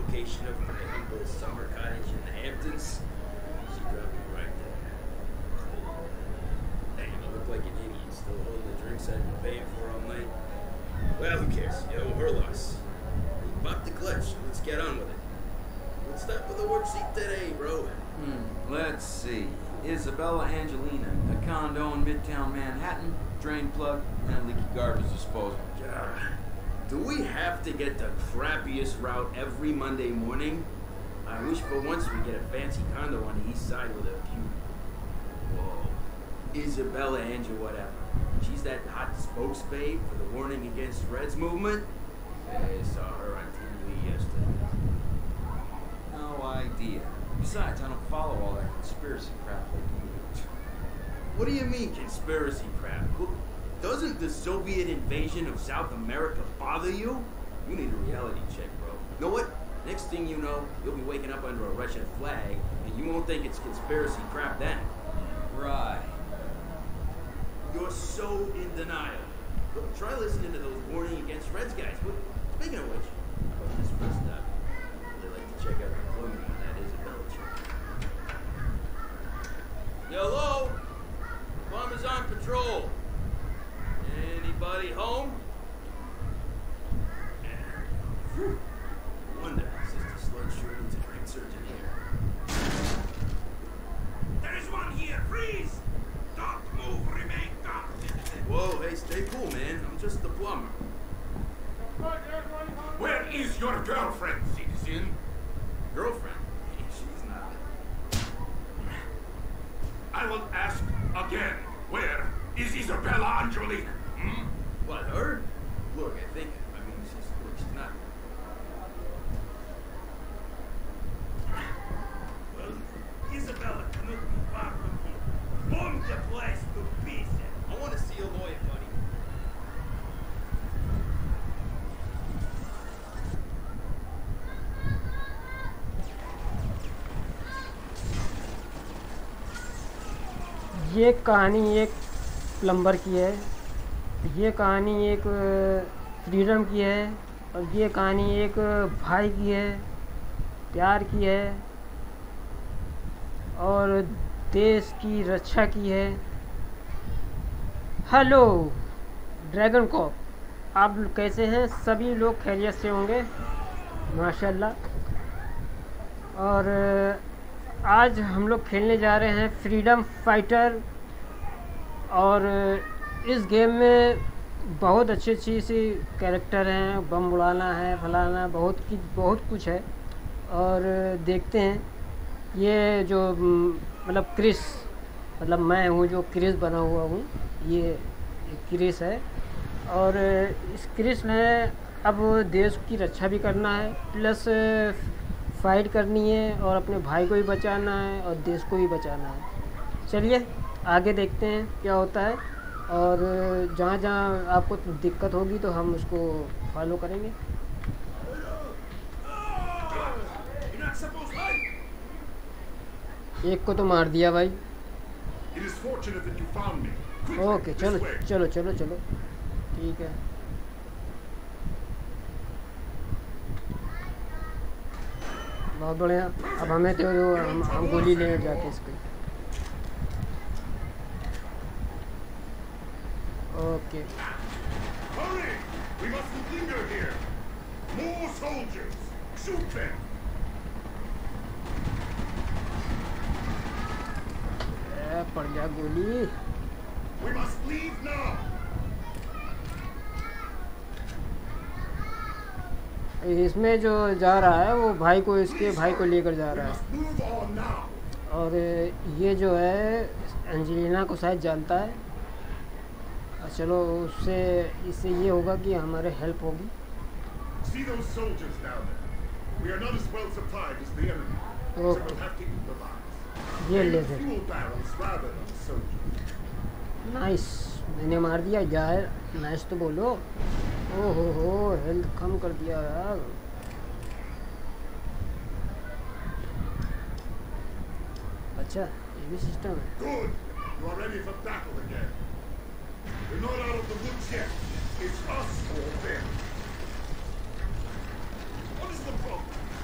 location of my humble summer cottage in the Hamptons. She dropped me right there. Hey, I look like an idiot, still holding the drinks I've been paying for all night. Well, who cares? Yo, her loss. Pop the clutch. Let's get on with it. Let's start with the work seat today, bro. Let's see. Isabella Angelina, a condo in Midtown Manhattan, drain plug, and leaky garbage disposal. Do we have to get the crappiest route every Monday morning? I wish for once we get a fancy condo on the east side with a view. Whoa. Isabella Angel whatever. She's that hot spokesbabe for the Warning Against Reds movement? I saw her on TV yesterday. No idea. Besides, I don't follow all that conspiracy crap like you do. What do you mean, conspiracy crap? Doesn't the Soviet invasion of South America bother you? You need a reality check, bro. You know what? Next thing you know, you'll be waking up under a Russian flag, and you won't think it's conspiracy crap then. Right. You're so in denial. Look, try listening to those Warning Against Reds guys. Speaking of which, how about this first stop? I'd really like to check out the plumbing on that Isabella chick. Hello? Plumber's on patrol. Anybody home? Whew. Wonder, Sister Sludge needs a great surgeon here. There is one here! Freeze! Don't move, remain calm! Whoa, hey, stay cool, man. I'm just the plumber. Where is your girlfriend, citizen? Girlfriend? Hey, she's not. I will ask again. Where is Isabella Angelina? What, her? Look, I mean, she's not. Well, Isabella cannot be far from here. Bomb the place to pieces. I want to see a lawyer, buddy. ये कहानी एक plumber की है, ये कहानी एक freedom की है, और ये कहानी एक भाई की है, प्यार की है और देश की रक्षा की है। हेलो ड्रैगन कॉप, आप कैसे हैं? सभी लोग खैरियत से होंगे माशाल्लाह। और आज हम लोग खेलने जा रहे हैं फ्रीडम फाइटर, और इस गेम में बहुत अच्छी सी कैरेक्टर हैं, बम उड़ाना है, फलाना, बहुत कुछ है। और देखते हैं ये जो मतलब क्रिस, मतलब मैं हूँ जो क्रिस बना हुआ हूँ, ये क्रिस है। और इस क्रिस में अब देश की रक्षा भी करना है, प्लस फाइट करनी है, और अपने भाई को भी बचाना है और देश को भी बचाना है। चलिए आगे देखते हैं क्या होता है, और जहाँ जहाँ आपको दिक्कत होगी तो हम उसको फॉलो करेंगे। एक को तो मार दिया भाई। ओके चलो चलो चलो चलो ठीक है। बहुत बढ़िया। अब हमें तो हम गोली ले जाके इसको। ओके पड़ गया गोली। इसमें जो जा रहा है वो भाई को, इसके भाई को लेकर जा रहा है, और ये जो है एंजेलिना को शायद जानता है। चलो इससे ये होगा कि हमारे हेल्प होगी। ये ले नाइस, मैंने मार दिया यार। नाइस तो बोलो। ओहो हो, हेल्थ कम कर दिया यार। अच्छा ये भी सिस्टम है।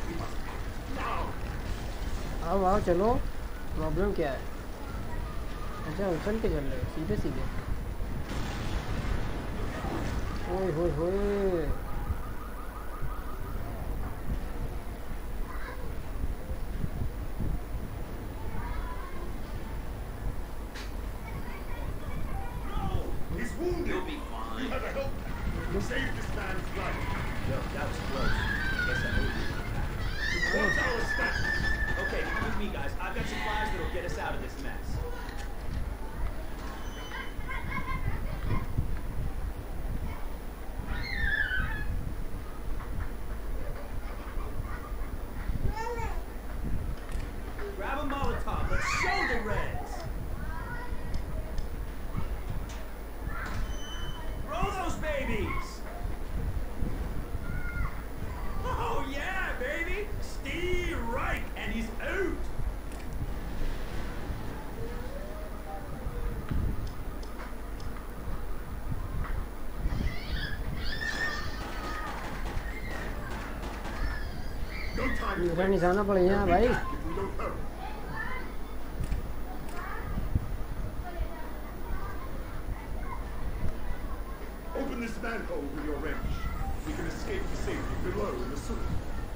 आओ आओ चलो, प्रॉब्लम क्या है? अच्छा उछल के चल रहे हो सीधे सीधे। ओए होए होए, He's wounded. You'll be fine. You have a help pack. You saved this man's life. Yo, that was close. Guess I owe you. What's our status? Okay, come with me, guys. I've got supplies that'll get us out of this mess. Grab a Molotov. Let's show the Reds. Roll those babies. Oh yeah, baby! Steve Reich, and he's out. No time to मेरा निशाना पड़ गया We'll be भाई। back if we don't hurry. Open this manhole with your wrench. We can escape to safety below in the sewer.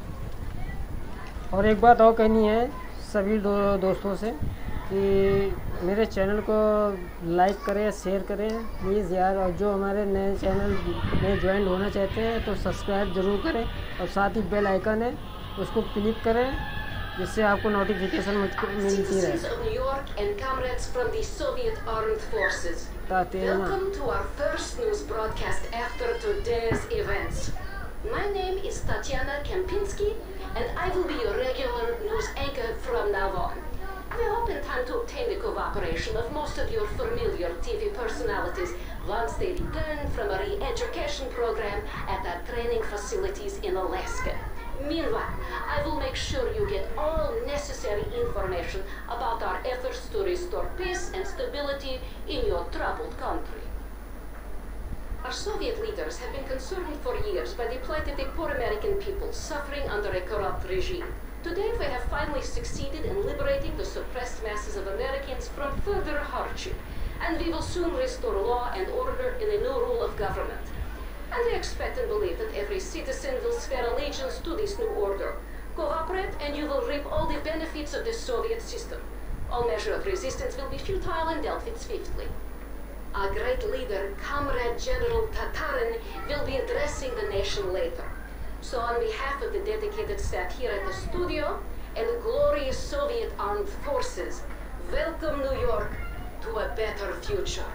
और एक बात और कहनी है सभी दोस्तों से कि मेरे चैनल को लाइक करें, शेयर करें प्लीज़ यार, और जो हमारे नए चैनल में ज्वाइन होना चाहते हैं तो सब्सक्राइब ज़रूर करें, और साथ ही बेल आइकन है उसको क्लिक करें जिससे आपको नोटिफिकेशन मिलती Citizens रहे। of New York and comrades from the Soviet Armed Forces. Welcome to our first news broadcast after today's events. My name is Tatiana Kempinski, and I will be your regular news anchor from now on. We hope in time to obtain the cooperation of most of your familiar TV personalities once they return from a re-education program at our training facilities in Alaska. Meanwhile, I will make sure you get all necessary information about our efforts to restore peace and stability in your troubled country. Our Soviet leaders have been concerned for years by the plight of the poor American people suffering under a corrupt regime. Today, we have finally succeeded in liberating the suppressed masses of Americans from further hardship, and we will soon restore law and order in a new rule of government. And we expect and believe that every citizen will swear allegiance to this new order. Cooperate and you will reap all the benefits of the Soviet system. All measure of resistance will be futile and dealt with swiftly. Our great leader, Comrade General Tatarin, will be addressing the nation later. So on behalf of the dedicated staff here at the studio and the glorious Soviet Armed Forces, welcome New York to a better future.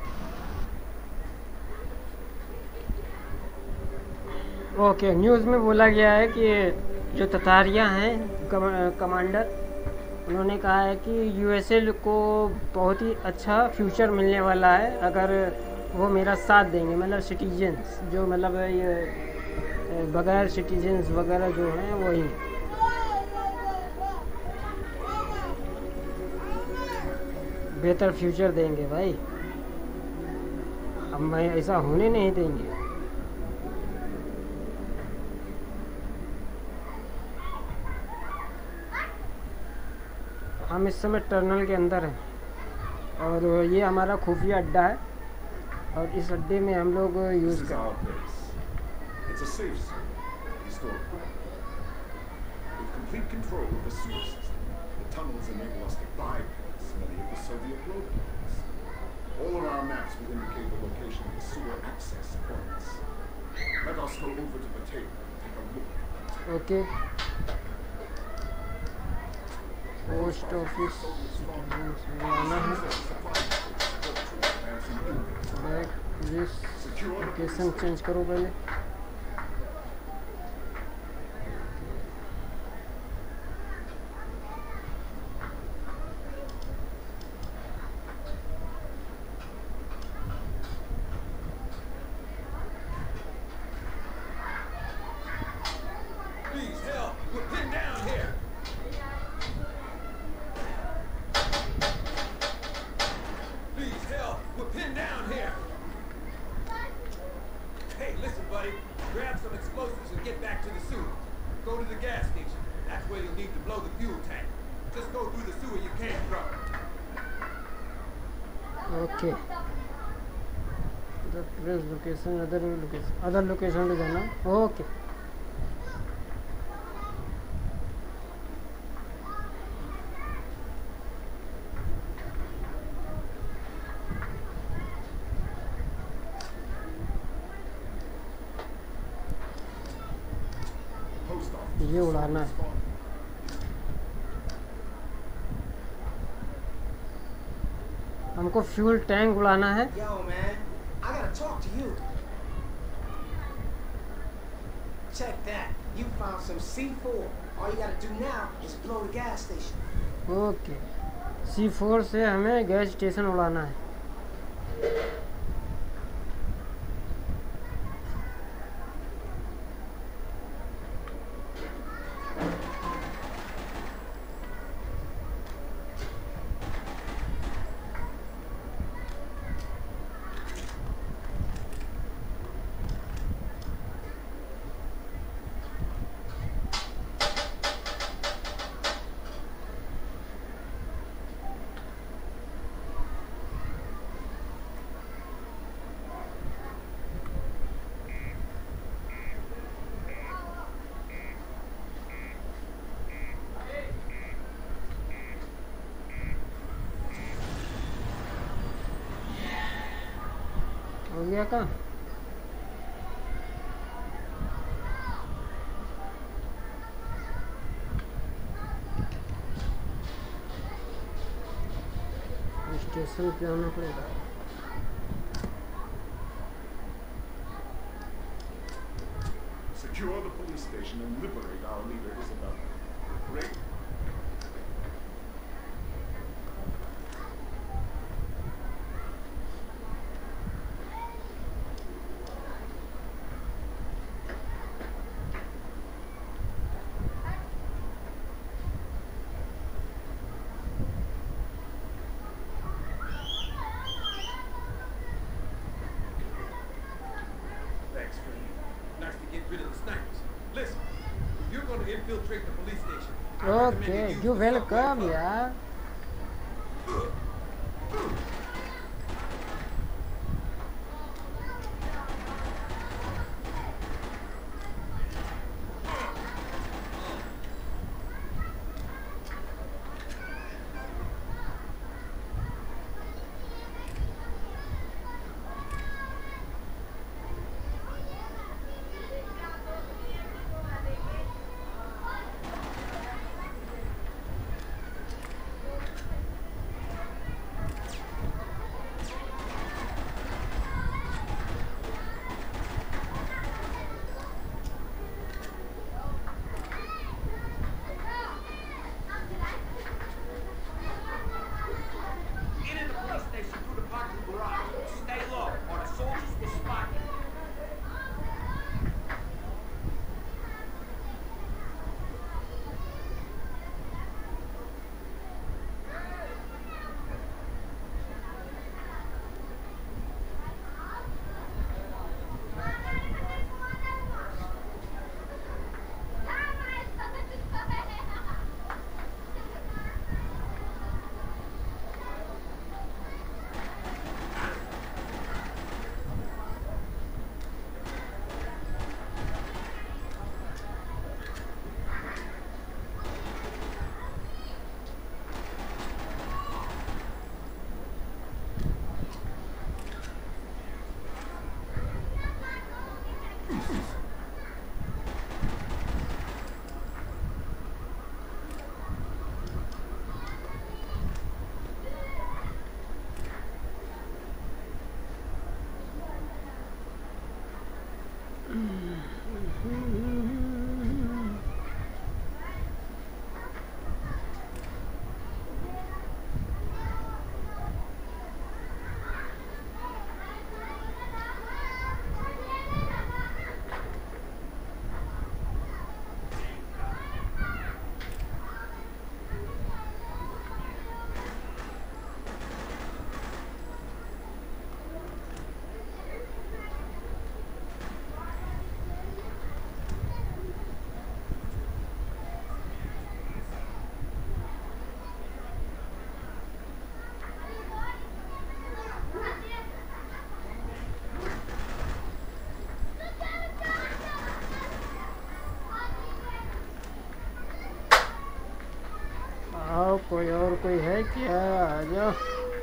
Okay, news में बोला गया है कि जो ततारिया हैं commander, उन्होंने कहा है कि यूएसए को बहुत ही अच्छा फ्यूचर मिलने वाला है अगर वो मेरा साथ देंगे, मतलब सिटीजन्स जो मतलब ये बगैर सिटीजन्स वगैरह जो हैं वही बेहतर फ्यूचर देंगे भाई, हम ऐसा होने नहीं देंगे। हम इस समय टनल के अंदर हैं और ये हमारा खुफिया अड्डा है और इस अड्डे में हम लोग यूज़ कर It's a safe zone, historic. With complete control of the sewer system, the tunnels enable us to bypass many of the Soviet roadblocks. All of our maps will indicate the location of the sewer access points. Let us go over to the table and take a look. Okay, post office आना है, back police location change करो पहले। Please help! We're pinned down here! Please help! We're pinned down here! Hey, listen, buddy. Grab some explosives and get back to the sewer. go to the gas station. That's where you'll need to blow the fuel tank. Just go through the sewer you came from. Okay. The previous location, other location पे जाना. Okay. Post office. ये उड़ाना है. हमको fuel tank उड़ाना है. Yo, man, I gotta talk to you. Check that. You found some C4. All you gotta do now is blow the gas station. Okay. C4 से हमें गैस स्टेशन उड़ाना है. हो गया का? स्टेशन पे आना पड़ेगा. Secure the police station and liberate our leader, Isabella. Great. Thanks, Freddie. Nice to get rid of the snipers. Listen, if you're going to infiltrate the police station, I recommend Okay, use you the subway welcome, tunnel. यार. कोई है क्या? आ जाओ।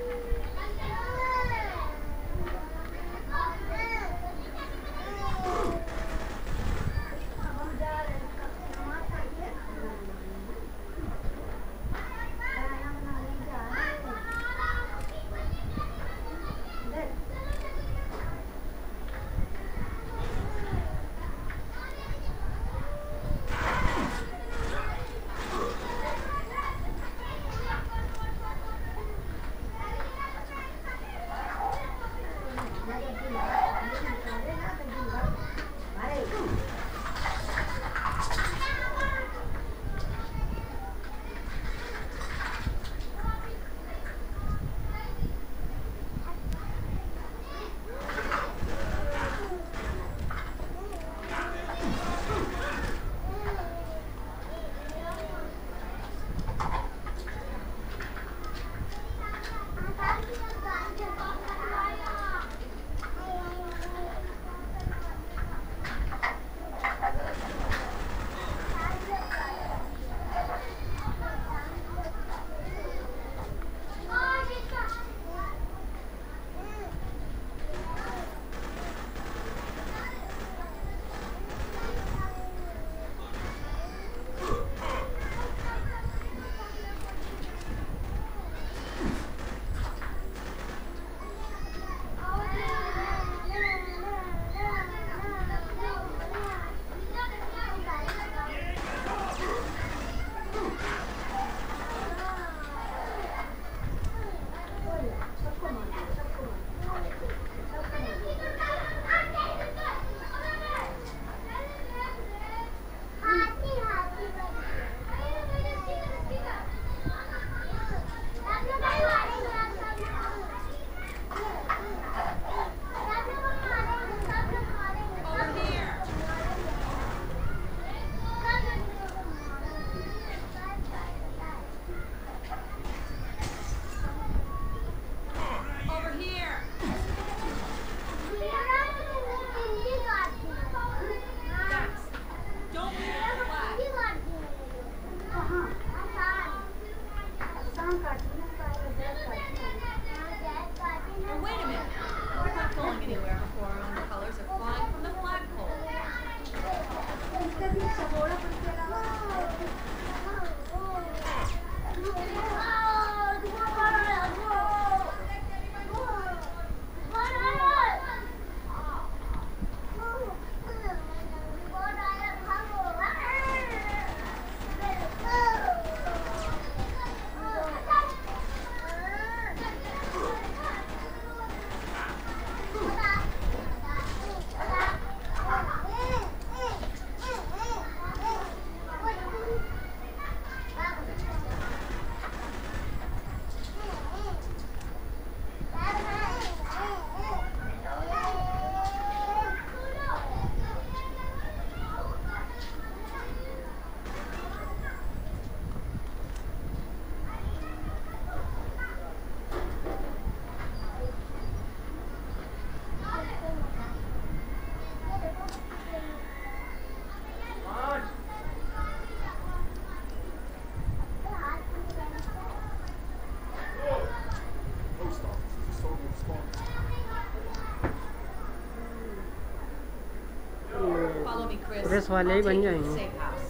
Police वाले ही बन जाएंगे।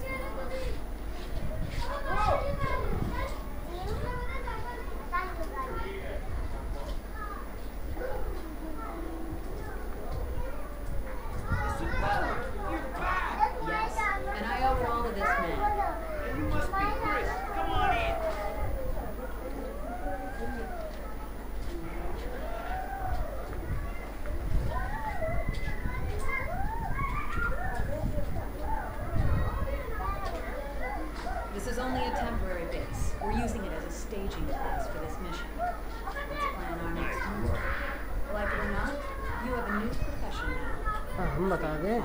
This is only a temporary base. We're using it as a staging place for this mission. Let's plan our next move. Like it or not, you have a new profession now. हम बता दें।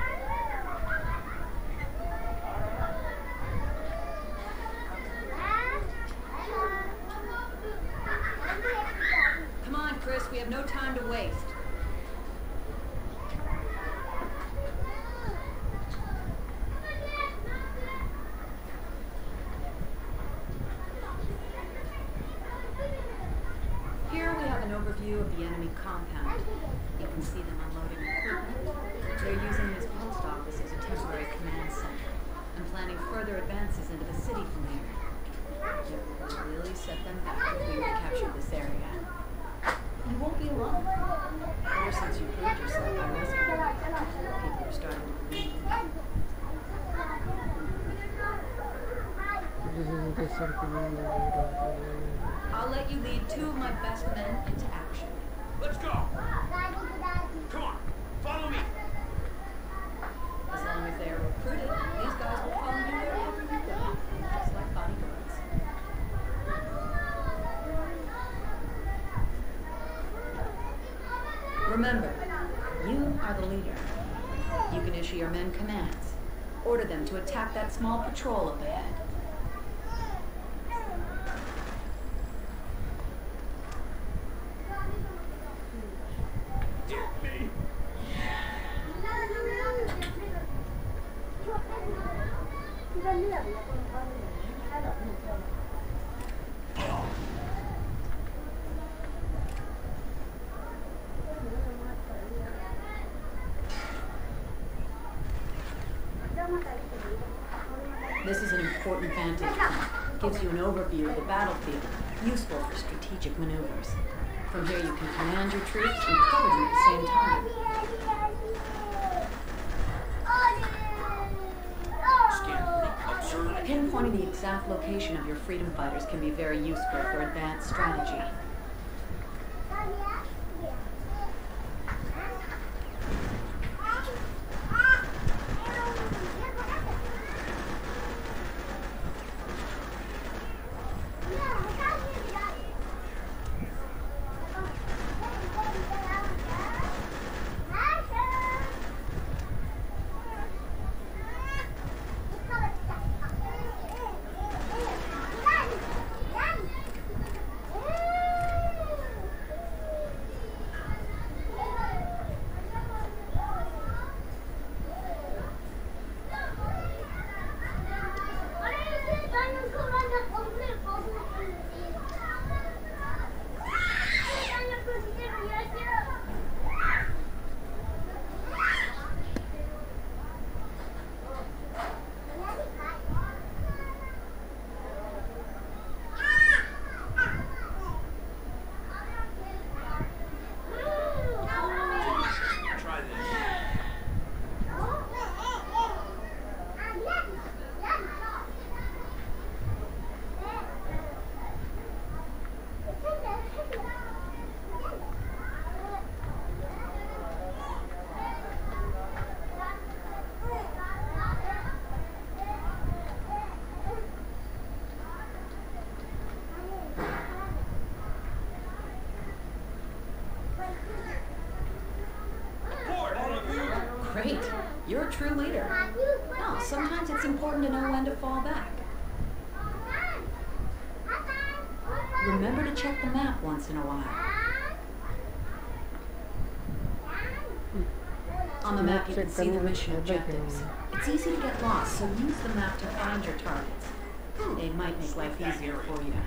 Come on, Chris. We have no time to waste. overview of the enemy compound. You can see them unloading equipment. They're using this post office as a temporary command center and planning further advances into the city from here. It will really set them back if we were to capture this area. You won't be alone. Ever since you proved yourself by rescuing, people are starting to believe in you. I'll let you lead 2 of my best men into action. Let's go! Come on, follow me! As long as they are recruited, these guys will follow you wherever you go, just like bodyguards. Remember, you are the leader. You can issue your men commands. Order them to attack that small patrol up ahead. This is an important vantage point. Gives you an overview of the battlefield, useful for strategic maneuvers. From here you can command your troops and cover them at the same time. Pinpointing the exact location of your freedom fighters can be very useful for advanced strategy. Great. You're a true leader. Well, sometimes it's important to know when to fall back. Remember to check the map once in a while. On the map you can see the mission objectives. It's easy to get lost, so use the map to find your targets. They might make life easier for you.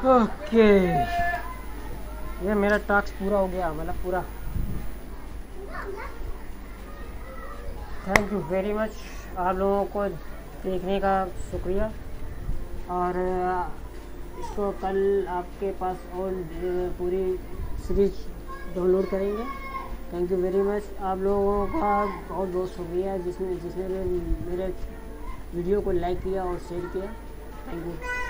Okay, ये मेरा task पूरा हो गया, मतलब पूरा। Thank you very much आप लोगों को देखने का शुक्रिया। और इसको कल आपके पास और पूरी सीरीज डाउनलोड करेंगे। थैंक यू वेरी मच आप लोगों का बहुत बहुत शुक्रिया जिसने मेरे वीडियो को लाइक किया और शेयर किया। Thank you.